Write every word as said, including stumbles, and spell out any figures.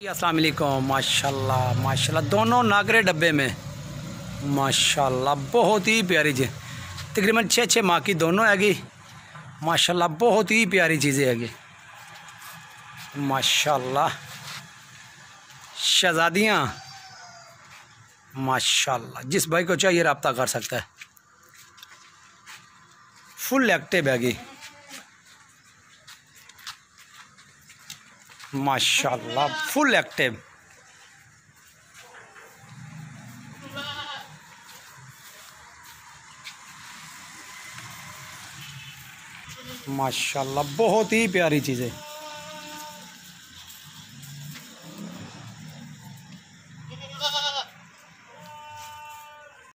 अस्सलाम वालेकुम। माशाल्लाह माशाल्लाह दोनों नागरे डब्बे में माशाल्लाह बहुत ही प्यारी चीज़, तकरीबन छः छः माह की दोनों हैगी। माशाल्लाह बहुत ही प्यारी चीज़ें हैगी माशाल्लाह। शहज़ादियाँ माशाल्लाह, जिस भाई को चाहिए रब्ता कर सकता है। फुल एक्टिव हैगी माशाल्लाह, फुल एक्टिव। माशाल्लाह बहुत ही प्यारी चीज़ें।